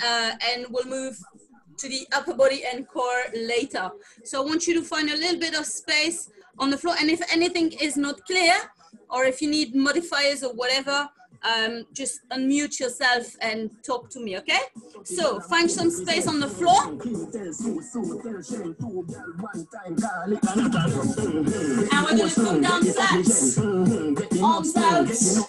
and we'll move to the upper body and core later. So I want you to find a little bit of space on the floor, and if anything is not clear, or if you need modifiers or whatever, just unmute yourself and talk to me, okay? So find some space on the floor. And we're going to come down flat. Arms out.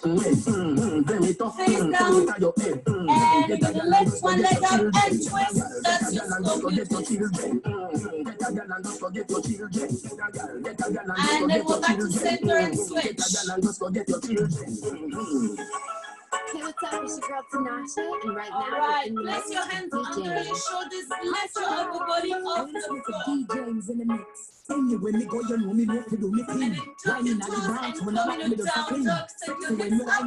Face down. And you're going to lift one leg up and twist. That's your slow and then go back to center and switch. Hey, what's up? It's your girl Tinashe, and right now, alright, place your hands under your shoulders, lift your upper body off the floor. DJs in the mix. Anyway, me go, you know me love to do me thing. And then tuck your toes and come in a down dog, take your hips up.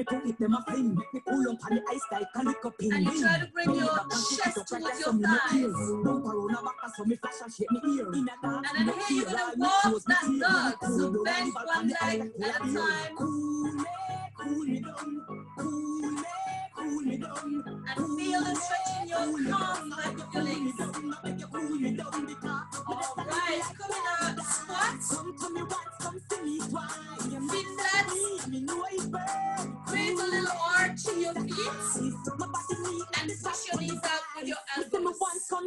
And you try to bring your chest towards your thighs. And then here you're going to walk that dog. So bend one leg at a time. And feel the stretch in your calves like your legs. Alright, coming out, squat. Feet flat. Create a little arch in your feet. And push your knees out with your elbows.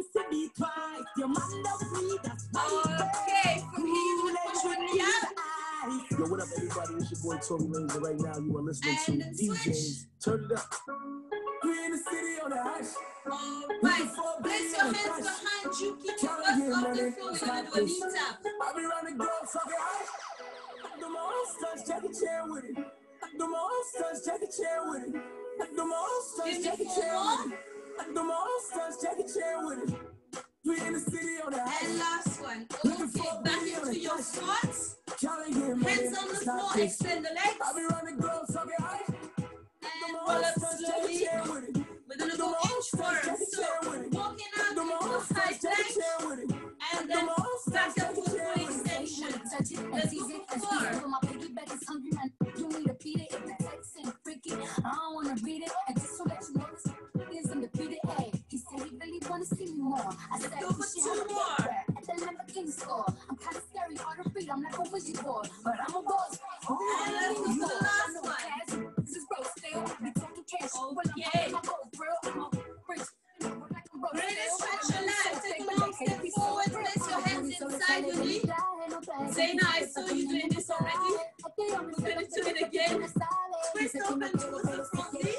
Okay, from here you're going to push your knee out. Yo, what up, everybody? It's your boy Toby Laser. Right now, you are listening to DJs. Turn it up. We in the city on the house. Alright, place your hands behind you. Keep your butt off the floor. We're going to do a knee tap. I'll be running go fucking high. The monsters, Jackie Chan with it. The monsters, Jackie Chan with it. The monsters, Jackie Chan with it. The monsters, Jackie Chan with it. We in the city on the house. And last one. Okay, back into your squats. Hands on the floor, extend the legs. I'll be running go fucking high. And roll up slowly. We're going to go inch first. So, walking out into a high plank. And then back up to a full extension. Let's go for 4. You need to beat it if the text ain't freaky. I don't want to read it. And just to let you know this is undefeated. Hey, he said he really want to see me more. I said, go for 2 more. At the Lamborghini store. I'm kind of scary, hard to read. I'm like a wizard boy, but I'm a boss. And let's go to the last one. This is broke still. We talking cash. Okay. Really stretch your legs. Take a long step forward. Place your hands inside your knee. Zayna, I saw you doing this already. We're going to do it again. Twist open towards the front knee.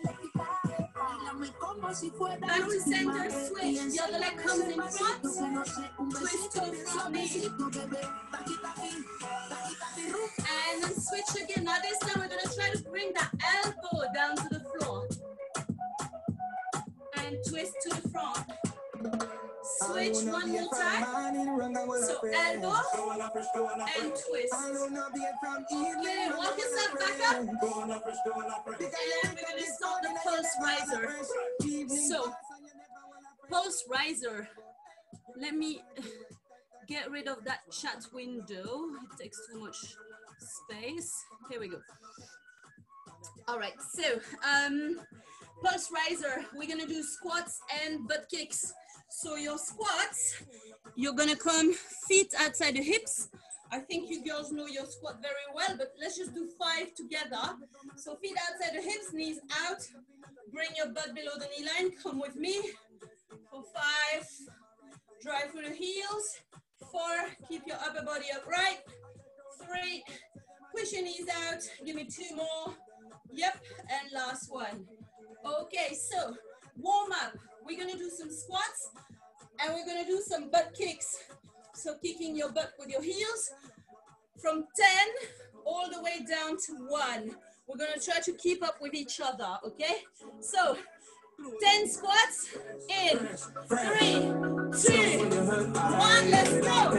Back to center, switch. The other leg comes in front. Twist to the front knee. And then switch again. Now this time we're going to try to bring the elbow down to the floor. And twist to the front. Switch one more time. So elbow and twist. Okay, walk yourself back up. And we're going to start the pulse riser. So, pulse riser. Let me get rid of that chat window. It takes too much space. Here we go. All right, so pulse riser, we're gonna do squats and butt kicks. So your squats, you're gonna come feet outside the hips. I think you girls know your squat very well, but let's just do 5 together. So feet outside the hips, knees out. Bring your butt below the knee line. Come with me for 5. Drive through the heels. 4, keep your upper body upright. 3, push your knees out. Give me 2 more. Yep, and last one. Okay, so warm up. We're gonna do some squats and we're gonna do some butt kicks. So kicking your butt with your heels from 10 all the way down to 1. We're gonna try to keep up with each other, okay? So 10 squats in 3, 2, 1, let's go.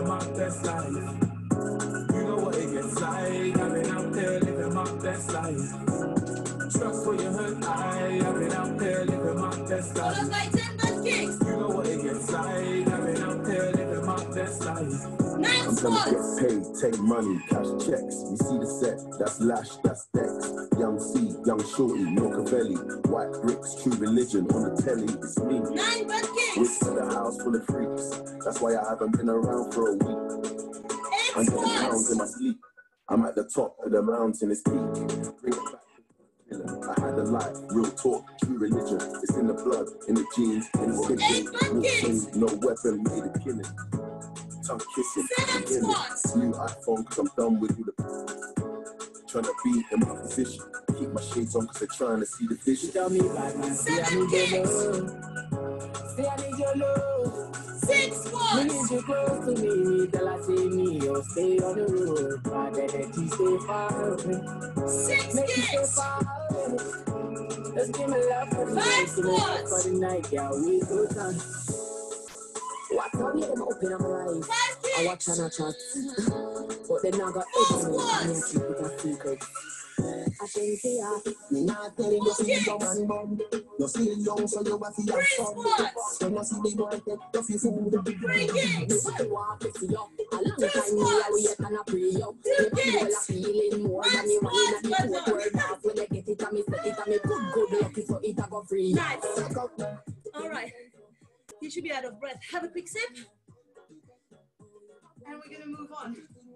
You know what it gets like, I've been out there living my best life. Trust where you hurt, I've been out there living my best life. Follow by 10 butt kicks. You know what it gets like, I've been out there living my best life. 9 squats. Get paid, take money, cash checks. You see the set, that's Lash, that's Dex. Young C, young Shorty, Milcavelli. White bricks, true religion, on the telly, it's me. 9 butt kicks. Whips in the house full of freaks. That's why I haven't been around for a week. 8 I'm getting squats. pounds in my sleep. I'm at the top of the mountain, it's peak. Bring it back. I had a life, real talk, true religion. It's in the blood, in the genes, in the skin. No weapon made a killing. Tongue kissing. 7 squats. New iPhone, cause I'm done with all the trying to be in my position. Keep my shades on cause they're trying to see the vision. Tell me back, man. 7 kicks. Say I need your love. 6 squats. Me need you close to me. Tell I say me, or stay on the road. My daddy stay far away. 6 Make you stay kicks. far away. Just give me love for the 5 night. squats. For the night, yeah, we go down. What time you them open up my eyes? 5 I watch kicks. and I chat. But then I got everything and I keep it a secret. I think they are. Me not telling you see young and mum. You still young so you have to 3 have fun. squats. When you see me boy take the food. 3 kicks. I walk with you. A long 2 time me I wait squats. and I pray you. 2 You kicks. feeling more 1 than you want in squat. the court word off. When you get it and me set it and me good lucky so it a go free. Nice. All right. You should be out of breath. Have a quick sip. And we're going to move on.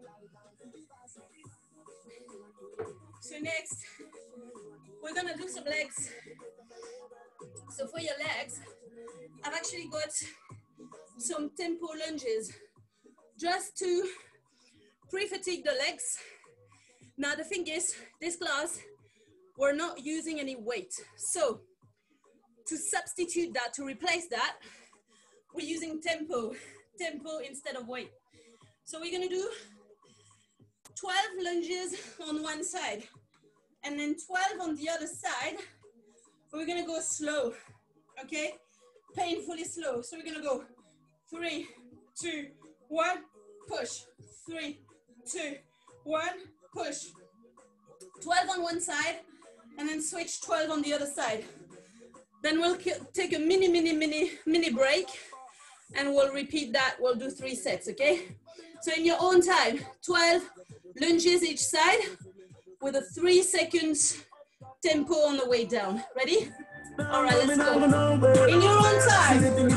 So next, we're going to do some legs. So for your legs, I've actually got some tempo lunges just to pre-fatigue the legs. Now the thing is, this class, we're not using any weight. So to substitute that, to replace that, we're using tempo instead of weight. So we're gonna do 12 lunges on one side and then 12 on the other side. We're gonna go slow, okay? Painfully slow. So we're gonna go 3, 2, 1, push. 3, 2, 1, push. 12 on one side and then switch 12 on the other side. Then we'll take a mini break and we'll repeat that. We'll do 3 sets, okay? So in your own time, 12 lunges each side with a 3 seconds tempo on the way down. Ready? All right, let's go. In your own time.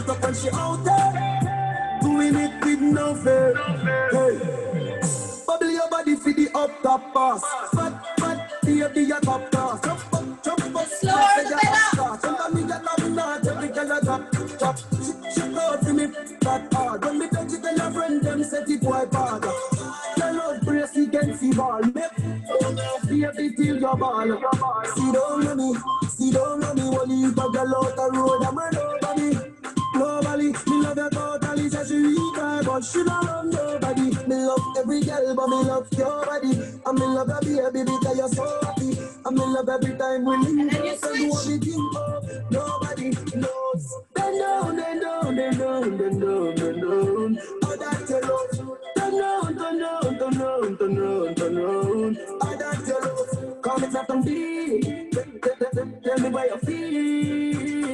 Doing it with no fear. Hey. Bubble your body for the up top pass. Fat, baby, your top pass. Jump up, slower the better. Sometimes me get up now, every girl a drop. She go to me that hard. When me touch it, tell your friend them set it wipe hard. Your love brace against the ball. Baby, till your ball. See down on me, only you got girl out the road. I'm a nobody. Nobody, me love her totally, say she weak, but she don't love nobody. Me love every girl, but me love your body. And me love your baby because you're so happy. And me love every time we leave. And you switch. Do everything, nobody knows. Bend down. Oh, that's your love. Turn down. Oh, that's your love. Come and stop and be. Tell me where you feel.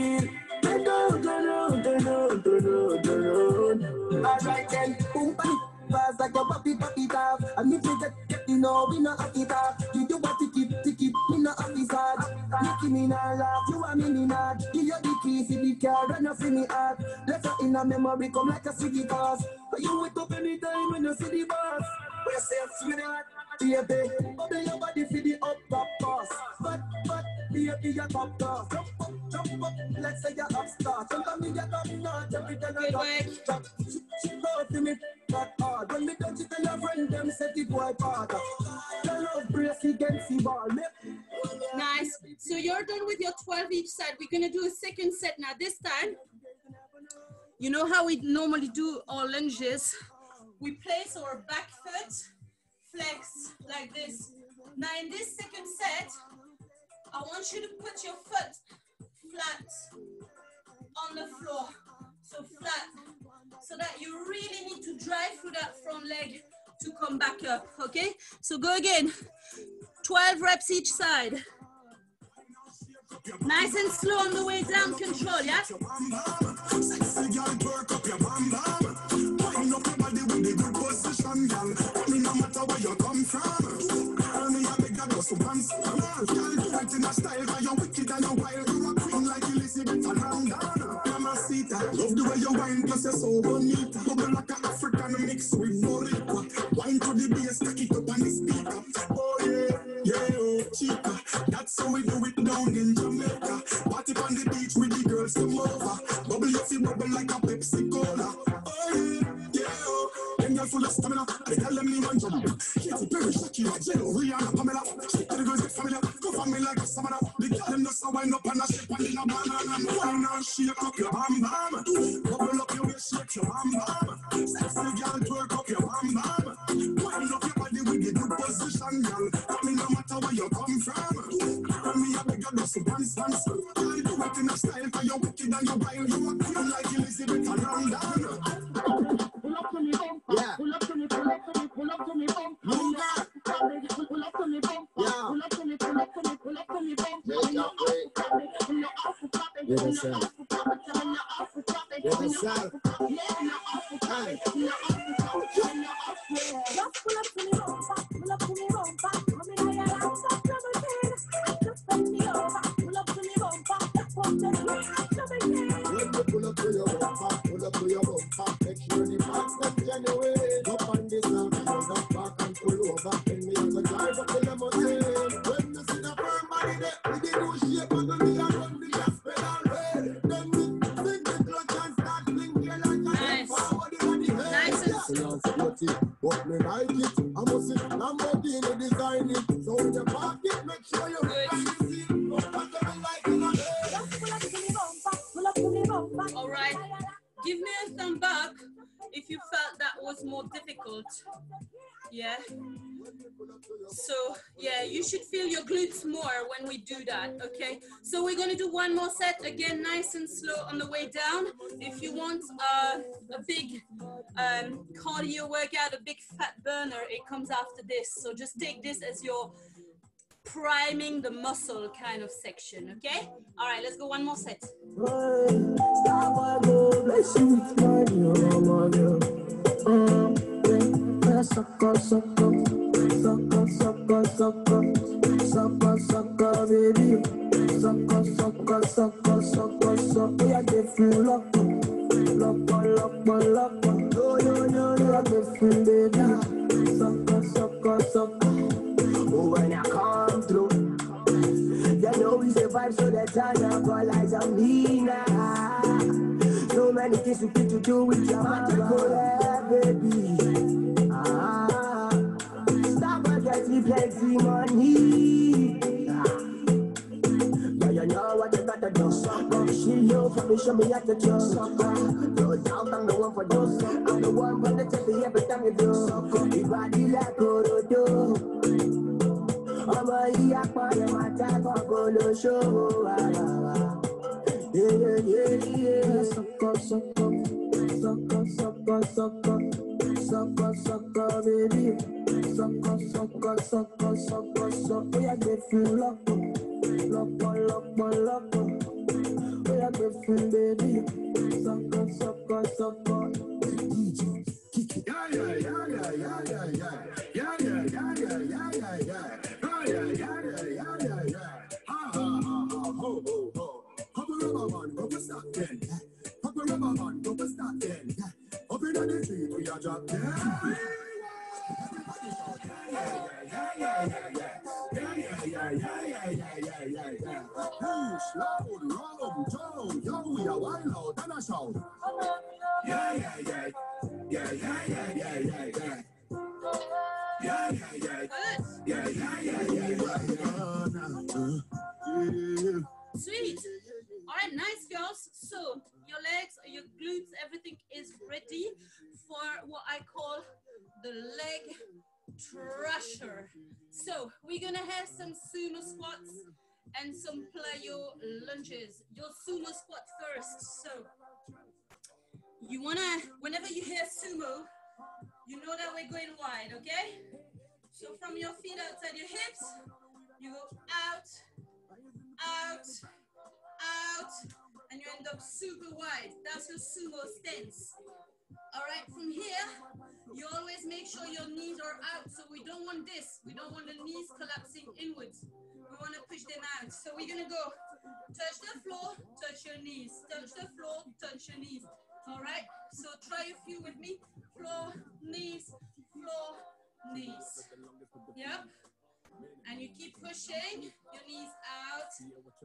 Alright then, boom, pass like a puppy off. And if you get, we not happy talk. You do what ticket, me not happy sad. Nicki me not laugh, you and me not. Give you the key for the car, and you see me out. Left her in a memory, come like a city cars. But you wake up anytime when you see the boss. We say, sweetheart, baby, bubble your body for the up top pass. But, baby, your top pass. Jump up, let's say you're upstart. Sometimes you get up now, every time I drop. She go to me that hard. When me touch it, tell your friend them set it wipe hard. Your love brace against the ball. Nice. So you're done with your 12 each side. We're gonna do a second set now. This time, you know how we normally do our lunges? We place our back foot, flex like this. Now in this second set, I want you to put your foot flat on the floor. So flat, so that you really need to drive through that front leg to come back up, okay? So go again, 12 reps each side. Nice and slow on the way down, control, yeah? Sexy girl, work up your bam bam. Wind up your body with the good position. Mamacita, love the way you wine, plus you're so bonita. Bubble like an African mix with Boricua. Wine to the bass, cock it up on the speaker. Oh yeah, yeah, oh chica. That's how we do it down in Jamaica. Party on the beach with the girls come over. Bubble you feel bubble like a Pepsi Cola. Oh yeah, yeah, oh. Them girls full of stamina. I tell them lean and jump. Katy Perry, Shakira, J.Lo, Rihanna, Pamela. Stick to the girls get familiar. Go for me like a samana. The girl them just a wind up and a shake and in a banana. Wine and shake up your bam bam. Bubble up your waist, shake your bam bam. Sexy girl, twerk up your bam bam. Wind up your body with the good position, girl. I mean, no matter where you come from. And me a bigger just dance. I do it in a style, cause you're wicked and you're wild. You a queen like Elizabeth and London. Pull up to me bum, yeah. Pull up to me, pull up to me, pull up to me bum. Move that. Pull up to me bum, yeah. Pull up to me, pull up to me, pull up to me bum. Make up, wait. You're the same. You're the same. Hey. Just pull up to me bumper, pull up to me bumper. Come in here and stop trouble again. Just bend me over, pull up to me bumper. That's what the trouble again. When you pull up to your bumper, pull up to your bumper. Make sure the parts them genuine. Up on this side, hold up back and pull over. Tell me how to drive up the limousine. When you see the firm body there, with the new shape and the real run the gas pedal red. Then we think the clutch and start blinking like a forward in the head. Nice and but me like it. I must say, Lamborghini design it. So when you park it, make sure you find the seat. And then like it on Pull up to me bumper. all right. Give me a thumb up if you felt that was more difficult. Yeah. So yeah, you should feel your glutes more when we do that. Okay. So we're gonna do one more set again, nice and slow on the way down. If you want a big cardio workout, a big fat burner, it comes after this. So just take this as your priming the muscle kind of section. Okay. All right. Let's go one more set. Sucker, baby. Sucker. Yeah, they feel lock. Oh, yeah, they feel baby. Sucker. Oh, when I come through, they know we survive, so they turn up all eyes on me now. So many things we get to do with your magical baby. Stop and get me plenty money. Yeah, you know what you gotta do. She know for me, show me how to do. No doubt I'm the one for you. I'm the one for the TV every time you do. You body like Orodo. I'm a yakpa, my type of golo show. Yeah. Sucker, baby. Sucker. Yeah, they feel lock. Yeah, they feel baby. Sucker. DJ, kick it. Pop a rubber man, go stop then. Pop a rubber man, go stop then. Up in the street, we are drop then. Push, loud, roll, Joe, yo, we are wild out and a shout. Sweet. All right, nice girls. So your legs, your glutes, everything is ready for what I call the leg thrasher. So we're gonna have some sumo squats and some plyo lunges. Your sumo squat first. So you wanna, whenever you hear sumo, you know that we're going wide, okay? So from your feet outside your hips, you go out, and you end up super wide. That's your sumo stance. All right, from here, You always make sure your knees are out. So we don't want this. We don't want the knees collapsing inwards. We want to push them out. So we're going to go touch the floor, touch your knees. Touch the floor, touch your knees. All right? So try a few with me. Floor, knees, knees. Yep. And you keep pushing your knees out.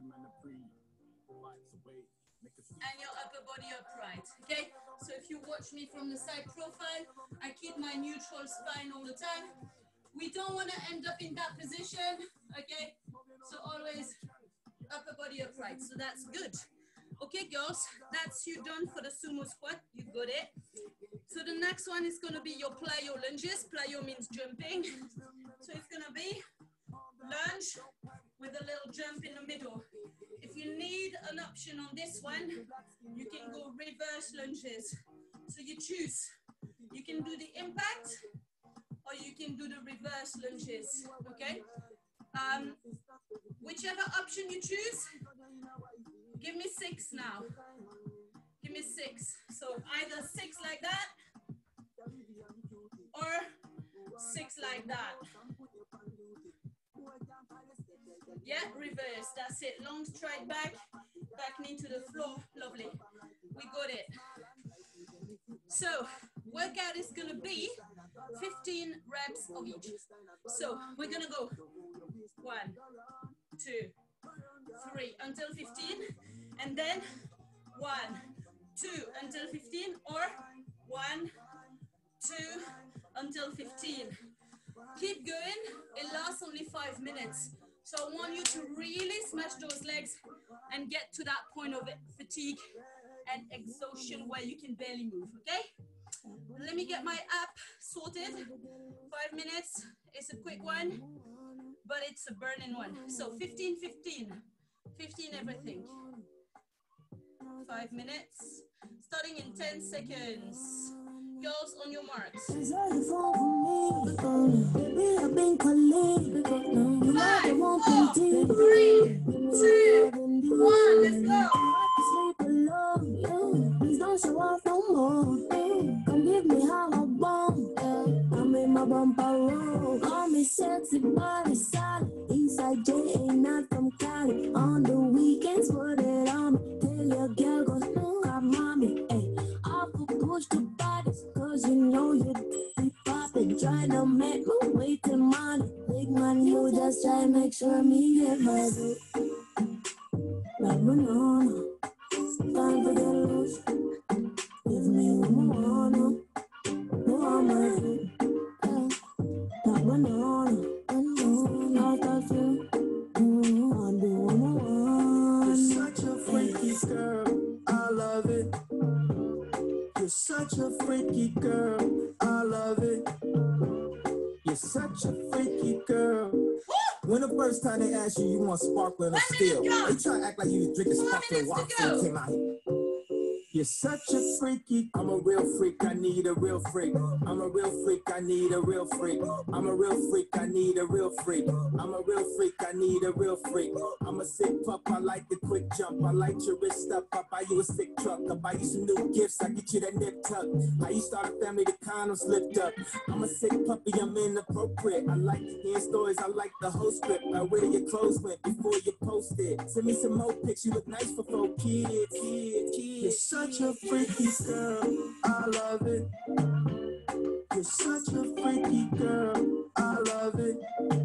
And your upper body upright. Okay? So if you watch me from the side profile, I keep my neutral spine all the time. We don't want to end up in that position. Okay? So always upper body upright. So that's good. Okay, girls, that's you done for the sumo squat. You got it. So the next one is going to be your plyo lunges. Plyo means jumping. So it's going to be lunge with a little jump in the middle. If you need an option on this one, you can go reverse lunges. So you choose. You can do the impact or you can do the reverse lunges, okay? Whichever option you choose, give me 6 now. Give me 6. So either 6 like that or 6 like that. Yeah, reverse, that's it. Long stride back knee to the floor, lovely. We got it. So, workout is gonna be 15 reps of each. So, we're gonna go 1, 2, 3 until 15, and then 1, 2 until 15, or 1, 2 until 15. Keep going, it lasts only 5 minutes. So I want you to really smash those legs and get to that point of fatigue and exhaustion where you can barely move, okay? Let me get my app sorted. 5 minutes, it's a quick one, but it's a burning one. So 15, 15, 15 everything. 5 minutes, starting in 10 seconds. Girls, on your marks. 5, 4, 3, 2, 1, let's go. Please don't show off no more. Come give me how I want. I'm in my bumper roll. Call me sexy body solid. Eastside J ain't not from Cali. On the weekends, put it on me. Tell your girl go smoke up mommy. I'll push the bodies, cause you know you be poppin'. Try to make me wait till money. Big man, you just try to make sure me get my do. Like banana, time to get loose. Give me what I wanna, no I'm ready. Like banana, I'll touch you. I'll do what I want. You're such a freaky girl, I love it. You're such a freaky girl, I love it. You're such a freaky girl. When the first time they asked you, you want sparkling or still? They try to act like you was drinking sparkling water and came out here. You're such a freaky. I'm a real freak, I need a real freak. I'm a real freak, I need a real freak. I'm a real freak, I need a real freak. I'm a real freak, I need a real freak. I'm a sick pup, I like the quick jump. I light your wrist up, I buy you a sick truck. I buy you some new gifts, I get you that nip tuck. How you start a family, the condom slipped up. I'm a sick puppy, I'm inappropriate. I like hearing stories, I like the whole script. I where your clothes went before you posted. Send me some more pics, you look nice for 4 kids. You're such a freaky girl, I love it. You're such a freaky girl, I love it.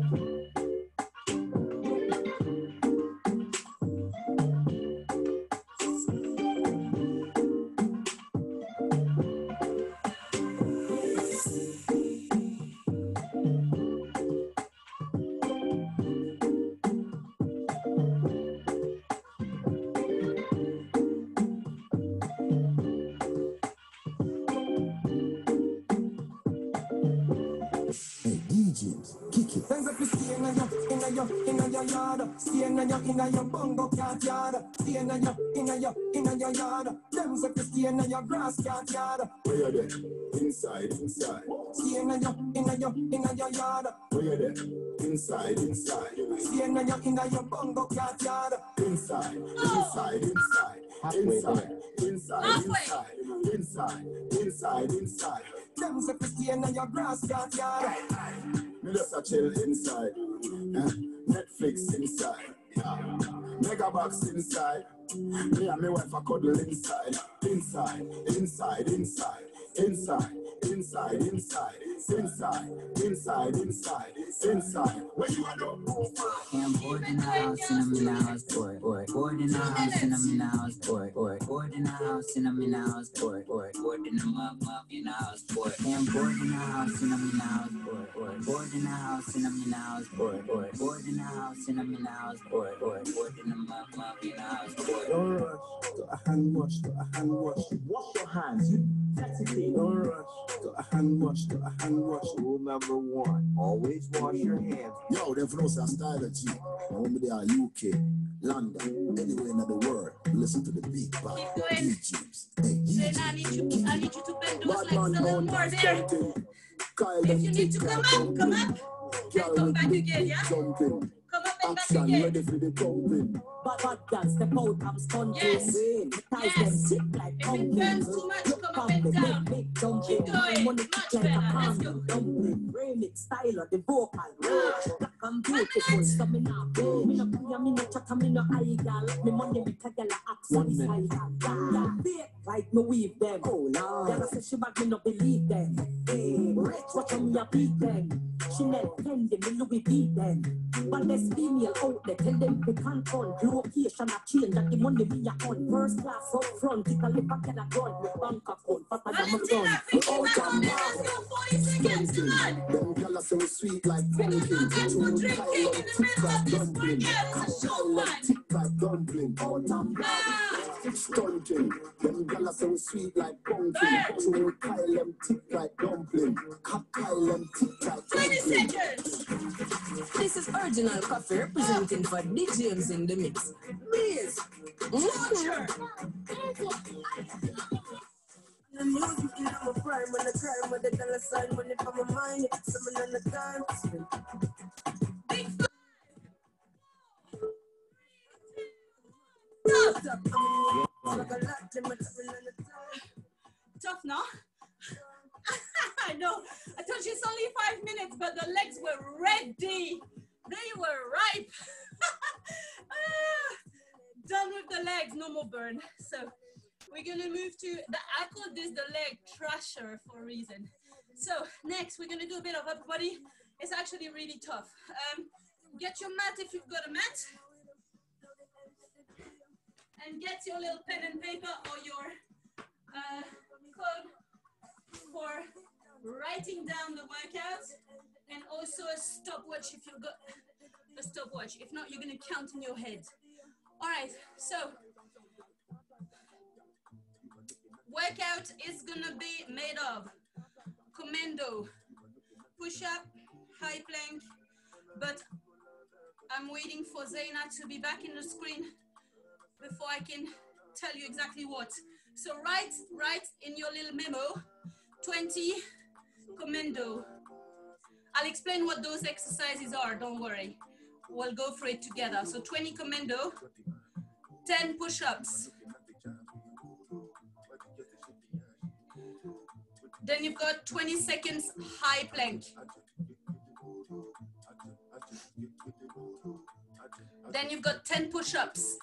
Inna your bongo cat yard, stay inna your yard. Them say to stay inna your grass cat yard. Where you there? Inside. Stay inna your yard. Where you there? Inside. Stay inna your bongo cat yard. Inside. Them say to stay in your grass yard. Me just a chill inside. Netflix inside. Megabox inside. Me and my wife a cuddle inside. Inside, inside, inside. Inside, inside, inside, inside, inside, inside, inside. Where you are doing? I'm bored in the house and I'm in the house, bored. Bored in the house and I'm in the house, bored. Bored in the house and I'm in the house, bored. Bored in the mug in the house, bored. I'm bored in the house and I'm in the house, bored. Bored in the house and I'm in the house, bored. Bored in the house and I'm in the house, bored. Bored in the mug in the house, bored. Don't rush to a hand wash, to a hand wash. Wash your hands. Don't rush to a hand wash, to a hand wash. Rule number 1, always wash your hands. Yo, them from us are style of G. When they are UK, London, anywhere in the world, listen to the beat by DJs. Hey, I need you to bend those legs a little more there. If you need to come up. Then come back again, yeah? Come up and back again. Ready for the pumping. Bad girls, step out, I'm stunting. Yes. Yes. If it burns too much, come up and down. Keep going. Much better. Let's go. Remix style of the vocal. Black and beautiful, so me not pay. Me no chat, me no eye gal. Me money me tag gal accent style. Like me weave them. Oh no. Gal say she bad, me no believe them. Hey, rich, watch me a beat them. Chanel, Fendi, me Louis V them. But there's female out there, tell them they can't run. Location a change, that the money me a on. First class up front, it a lip a get a gun. Bank account, but I am a gun. Let's go 40 seconds, come on. Them gala so sweet like We're gonna pumpkin. do actual drinking in the middle of this workout. It's a show one. Tick like dumpling. Stunting. Them gala so sweet like pumpkin. So Kyle them tick like dumpling. Kyle them tick like 20 dumpling. seconds. This is Original Coffee representing for DJs in the mix. Please. Torture. The music is my prime, when I cry, when the dollar sign, money for my mind, something on the time. Big tough now. I know. I told you it's only 5 minutes, but the legs were ready. They were ripe. Done with the legs, no more burn. So we're gonna move to I call this the leg trasher for a reason. So next we're gonna do a bit of upper body. It's actually really tough. Get your mat if you've got a mat. And get your little pen and paper or your code for writing down the workout, and also a stopwatch if you've got a stopwatch. If not, you're gonna count in your head. All right, so workout is gonna be made of commando, push-up, high plank, but I'm waiting for Zaina to be back in the screen before I can tell you exactly what. So write in your little memo, 20 commando. I'll explain what those exercises are, don't worry. We'll go through it together. So 20 commando, 10 push-ups. Then you've got 20 seconds high plank. Then you've got 10 push-ups.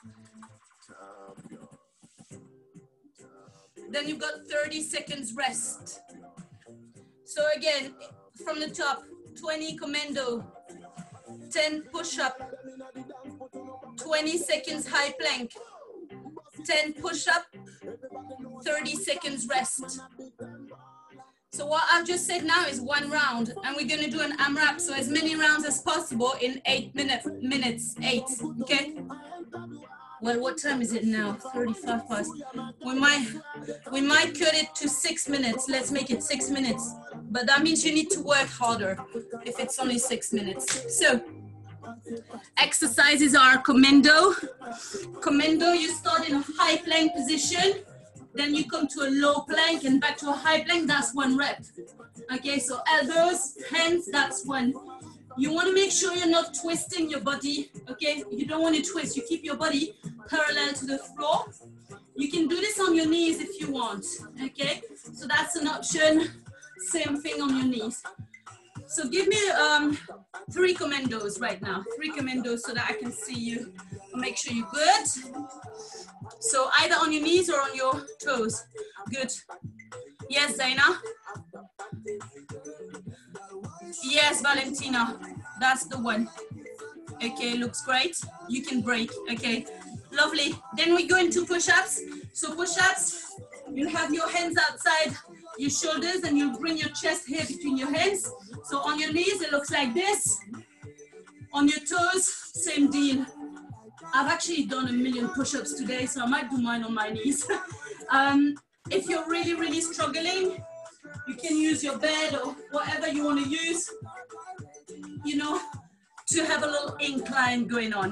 Then you've got 30 seconds rest. So again, from the top, 20 commando, 10 push-up, 20 seconds high plank, 10 push-up, 30 seconds rest. So what I've just said now is 1 round, and we're gonna do an AMRAP, so as many rounds as possible in 8 minutes, 8, okay? Well, what time is it now? 35 past. We might cut it to 6 minutes. Let's make it 6 minutes. But that means you need to work harder if it's only 6 minutes. So exercises are commando. Commando, you start in a high plank position. Then you come to a low plank and back to a high plank. That's 1 rep. Okay, so elbows, hands, that's 1. You want to make sure you're not twisting your body, okay? You don't want to twist. You keep your body parallel to the floor. You can do this on your knees if you want, okay? So that's an option. Same thing on your knees. So give me 3 commandos right now. 3 commandos so that I can see you. Make sure you're good. So either on your knees or on your toes. Good. Yes, Zaina. Yes, Valentina. That's the one. Okay, looks great. You can break. Okay, lovely. Then we go into push-ups. So push-ups, you'll have your hands outside your shoulders and you'll bring your chest here between your hands. So on your knees, it looks like this. On your toes, same deal. I've actually done 1 million push-ups today, so I might do mine on my knees. If you're really, really struggling, you can use your bed or whatever you want to use, you know, to have a little incline going on.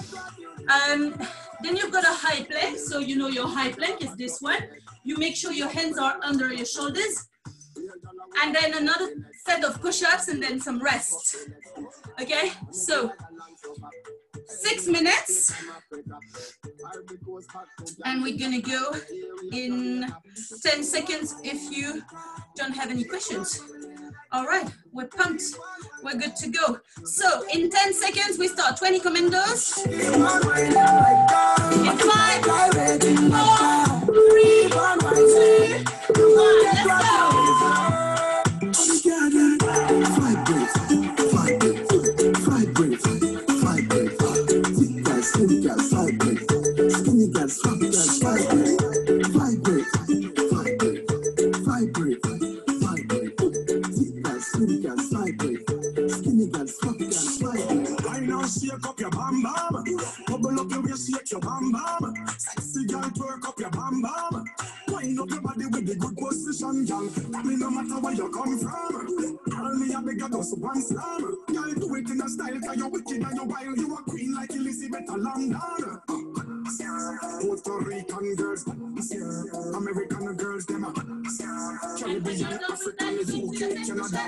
Then you've got a high plank. So you know your high plank is this one. You make sure your hands are under your shoulders. And then another set of push-ups and then some rest. Okay, so 6 minutes. And we're gonna go in 10 seconds if you don't have any questions. All right, we're pumped. We're good to go. So in 10 seconds, we start 20 commandos. In 5, 4, 3, 2, 1, let's go. Shake up your bam bam, bubble up your waist, shake your bam bam. Sexy girl, twerk up your bam bam. Wind up your body with the good position, girl. Tell me no matter where you come from. Girl, me a beg you just one slam. Girl, do it in a style 'cause you're wicked and you're wild. You a queen like Elizabeth of London. Puerto Rican girls, American girls, them Caribbean, African, UK, Canada.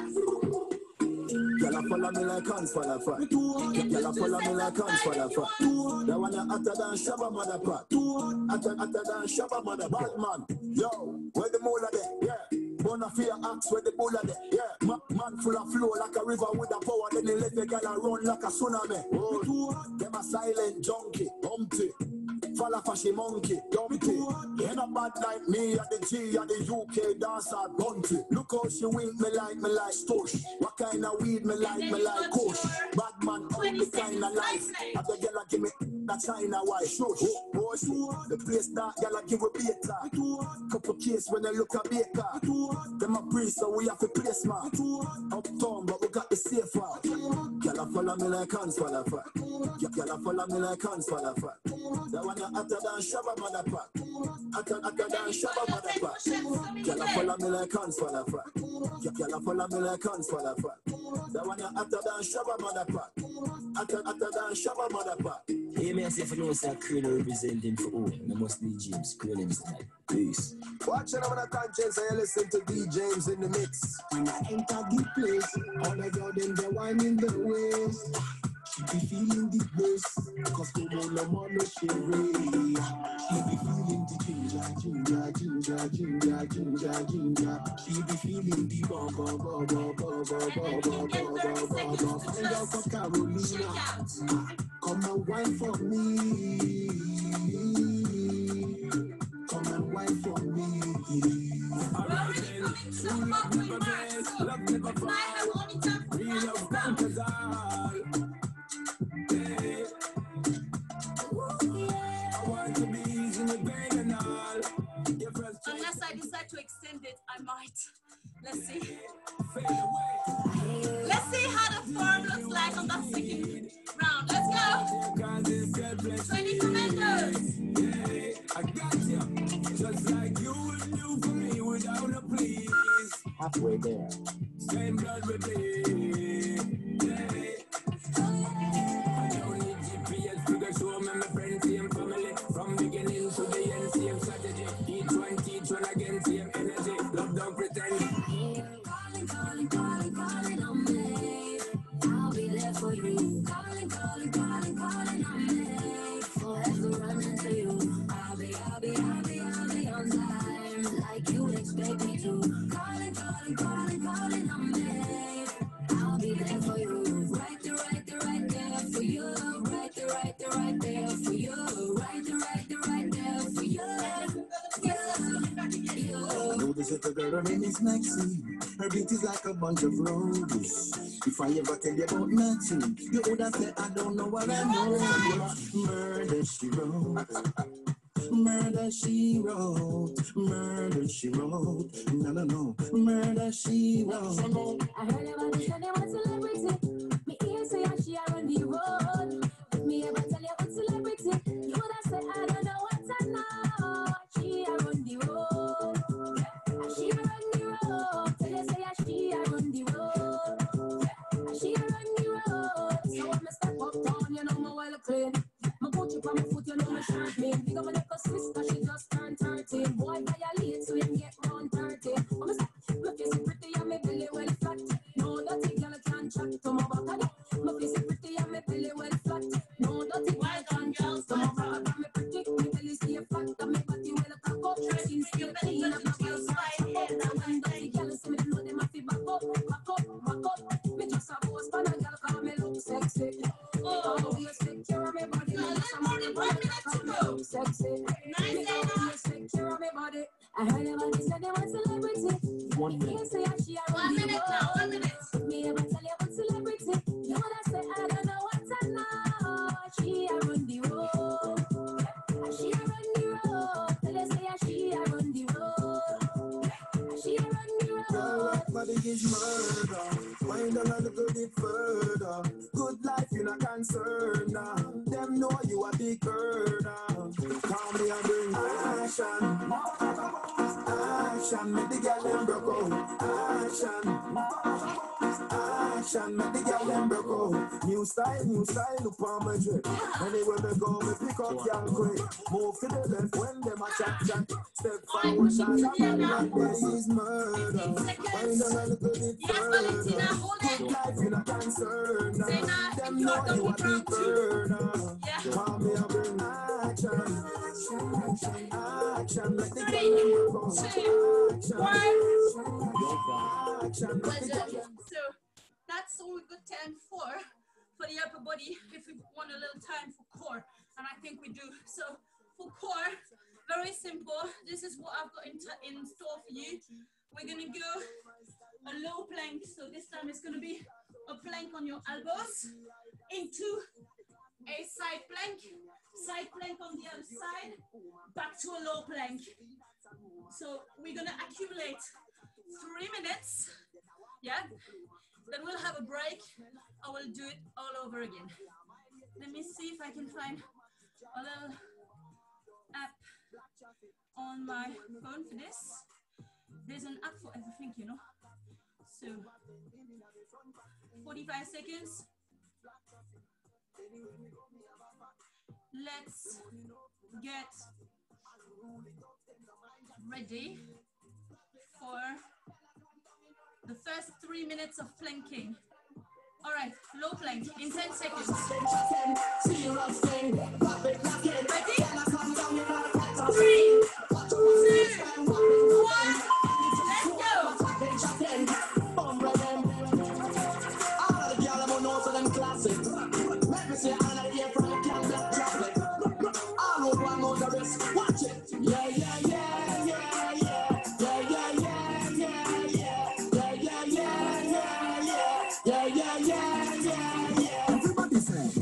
Girl, I follow me like hands for the fat. Girl, I follow me like hands for the fat. That one hotter than Shabba motherfucker. Hotter than Shabba mother bad man. Yo, where the mole are there? Yeah. Bonafide axe where the bull are there? Yeah. Man full of flow like a river with a power. Then they let the girl run like a tsunami. Oh, them a silent junkie, humpty. Falla fashy monkey, dumpty. Ain't a bad like me at the G at the UK dancer bunty. Look how she wink me like stush. What kind of weed me like kush. Bad man, only kind of life. Have the girl give me that China white shush. Bush, the place that girl give a beta. Couple case when they look a baker. Them a priest so we have to play smart. Uptown but we got the safe out. Girl follow me like hands for the fat. Girl follow me like hands for the fat. That one hotter than Shabba motherfucker. Hotter than Shabba motherfucker. Girl follow me like hands for the fat. Girl follow me like hands for the fat. That one hotter than Shabba motherfucker. Hotter than Shabba motherfucker. Hey, me I say for no say Krill representing for all. I must be James Krill himself. Peace. Watching on the conscience and you listen to D James in the mix. When I enter the place, all the girls them they whining the waist. She be feeling the bass, cause no more no shivering. She be feeling the ginger. She be feeling the Find out for Carolina, come and wine for me. Come and wine for me. Alright then, true love never breaks, love never falls. Real love conquers all. Hey. I want to be easy with pain and all. Unless I decide to extend it, I might. Let's see. Fade away. Let's see how the form looks like on that second round. Let's go. 20 commandos. I got you, just like you would do for me without a please. Halfway there. Same blood with me. I don't need GPS to show me my friends, same family. From beginning to the end, same strategy. Each one again, same energy. Love don't pretend. Calling on me. I'll be there for you. Calling on me. Forever running to you. I'll be on time, like you expect me to. Calling This little girl, her name is Maxine. Her beauty is like a bunch of roses. If I ever tell you about Maxine, you would have said, I don't know what I know. Murder, she wrote. Murder, she wrote. Murder, she wrote. No. Murder, she wrote. I heard about this and they want celebrity. Me ear say she are on the road. Me ever tell you what celebrity. You would have said, I don't know what I know. She are on the road. She are on the road. Tell you say she are on the road. She are on the road. So I'm a step up down, you know me well clean. My Gucci on my foot, you know me shirt clean. Big up my neck a Swiss, cause she just turned 13. Boy violate, so you get round 30. I'm a step, my face is pretty and my belly well flat. No dirty girl can chat to my back. My face is pretty and my belly well flat. No dirty girl can chat to my back. I'm pretty, my belly stay flat. And my body well cock up. Skin stay clean and my girl smile head. And dirty girl see me know them have to back up. Me just a boss pan and girl call me look sexy. Oh, you take care of me body. Sexy. Take care of me body. I heard about this and they want celebrity. 1 minute. Say she are 1 minute now, 1 minute. me ever tell you what celebrity. You would have said, I don't know what I know. She are on the road. She are on the road. Tell you say she are on the road. She are on the road. Body is murder. Wind down a little bit further. Good life, you're not concerned now. Them know you a big earner. Call me and bring action. Action, make the girl them broke out. Action, make the girl them broke out. New style, look on my drip. Anywhere me go, me pick up y'all quick. Move to the left when them a chat. Step forward, shine up and like this is murder. Wind down a little bit further. Good life, you're not concerned now. Them know you a big burner. Call me and bring action. Action, make the girl them broke out. Action, make the girl them. So that's all we've got time for the upper body. If we want a little time for core, and I think we do. So for core, very simple. This is what I've got in store for you. We're gonna go a low plank. So this time it's gonna be a plank on your elbows into a side plank on the other side, back to a low plank. So we're gonna accumulate 3 minutes. Yeah. Then we'll have a break. I will do it all over again. Let me see if I can find a little app on my phone for this. There's an app for everything, you know. So 45 seconds. Let's get ready for the first 3 minutes of planking. All right, low plank in 10 seconds. Ready? 3, 2, 1. Let's go. Watch it. Yeah. Everybody say,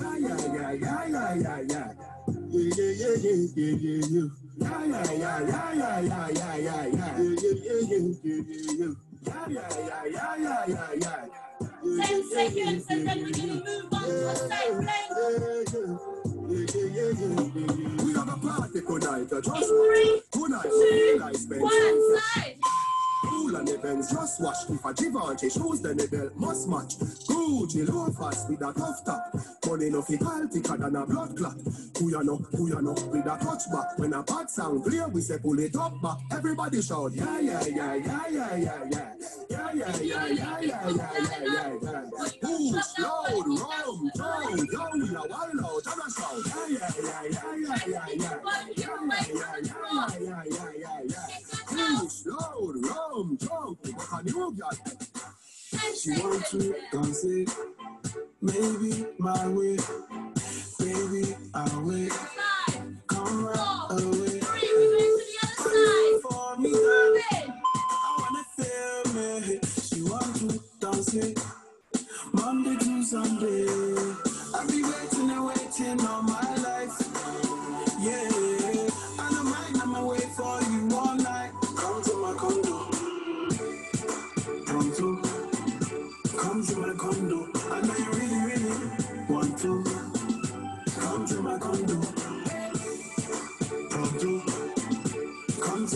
yeah. 10 seconds and then we're going to move on to a side plank. We have a party tonight. In 3, 2, 1, side. Cool and events, just watch. If a Givenchy shoes, then the belt must match. Gucci loafers with a tough top. Money enough, he call thicker than a blood clot. Who you know, with a touchback. When a bad sound clear, we say pull it up back. Everybody shout, yeah. Push, loud, rum, down, we are wild out, and a shout, yeah. Push, loud, rum, down, what a new guy. She wants to concede, maybe my way, baby, I'll wait. 5, Come 4, right away. 3, we're going to the other side. For me, Move it.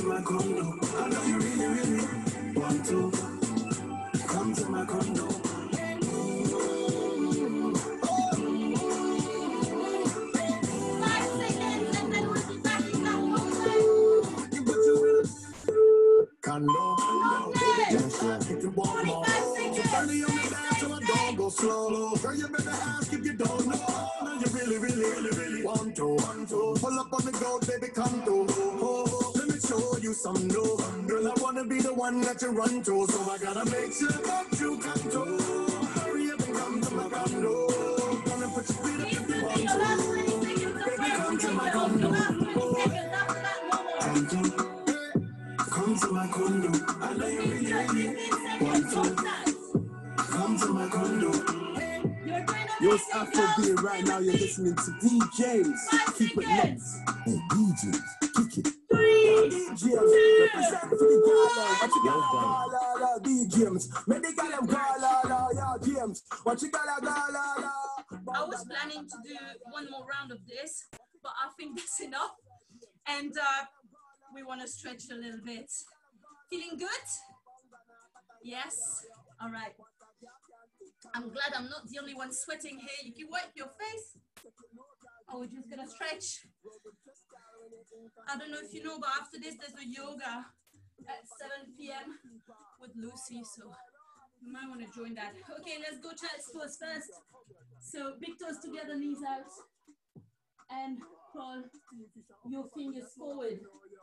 to my condo. I know you really, really want to. Come to my condo. 5 seconds and then we'll be back in that Condo. 45 seconds. Go slow. Girl, you better ask if you don't know. Now you really, really, really, really want to. Pull up on the go, baby, come to. Let me show you some new. Girl, I wanna be the one that you run to. So I gotta make sure that you come to. Hurry up and come to my condo. Gonna put your feet up if you want to. Baby, come to my condo. Come to my condo. I know you really, really want to. Come to my condo. Yo, it's Afrobeat right now. You're listening to DJs. Keep it next. Hey, DJs, kick it. 3, DJs, represent for the gala. What you got, gala, DJs. Make the gala, gala, yeah, James. What you got, gala. I was planning to do one more round of this, but I think that's enough. And we want to stretch a little bit. Feeling good? Yes? All right. I'm glad I'm not the only one sweating here. You can wipe your face. Oh, we're just gonna stretch. I don't know if you know, but after this, there's a yoga at 7 p.m. with Lucy, so you might want to join that. Okay, let's go child's pose first. So big toes together, knees out, and pull your fingers forward.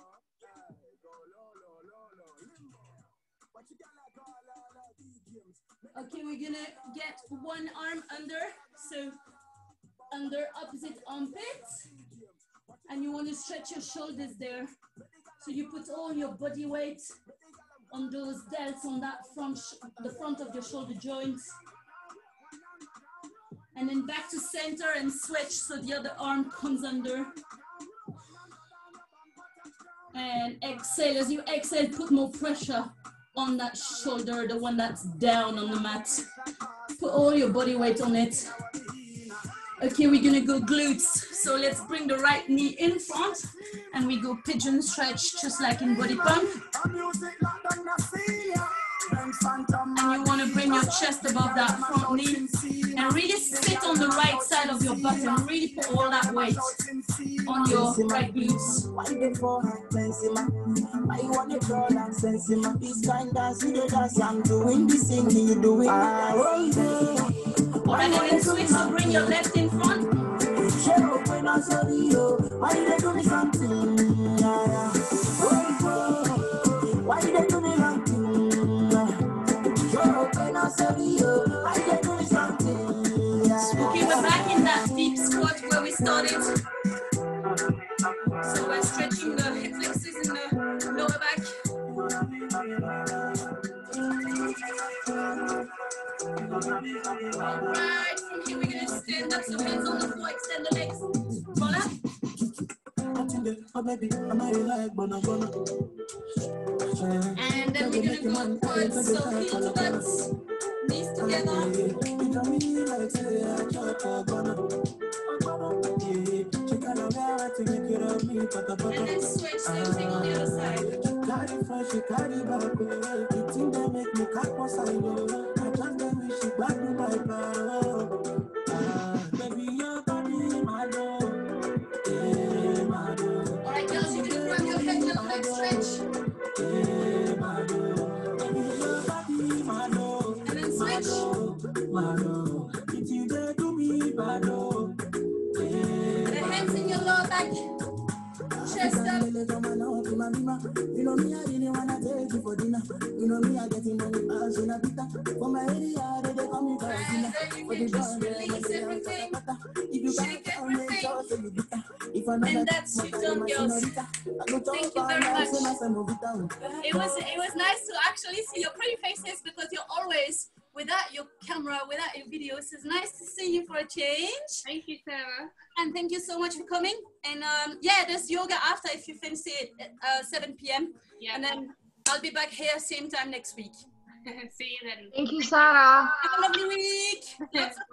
Okay, we're gonna get one arm under, so under opposite armpit, and you want to stretch your shoulders there. So you put all your body weight on those delts on that the front of your shoulder joints. And then back to center and switch so the other arm comes under. And exhale. As you exhale, put more pressure on that shoulder, the one that's down on the mat. Put all your body weight on it. Okay, we're gonna go glutes. So let's bring the right knee in front and we go pigeon stretch just like in body pump. And you wanna bring your chest above that front knee and really sit on the right side of your butt and really put all that weight on your right glutes. Alright, and then switch, so bring your left in front. Okay, we're back in that deep squat where we started. So we're stretching the hip flexors in the lower back. Alright, from here we're going to stand up, so hands on the floor, extend the legs. Voila. And then we're going to go upwards, so heel to butts, knees together. And then switch, same thing on the other side. Alright, girls, you're gonna grab your head, your leg stretch. And then switch. The hands in your lower back. Chest up. You know me, I really wanna take you for dinner. You know me, I getting money bags in a bita. For my area, they call me for dinner. And then you can just release everything. Shake everything. And that's you done, girls. Thank you very much. It was nice to actually see your pretty faces because you're always without your camera, without your videos. It's nice to see you for a change. Thank you, Sarah. And thank you so much for coming. And yeah, there's yoga after if you fancy it at 7 p.m. Yeah. And then I'll be back here same time next week. See you then. Thank you, Sarah. Have a lovely week. Lots of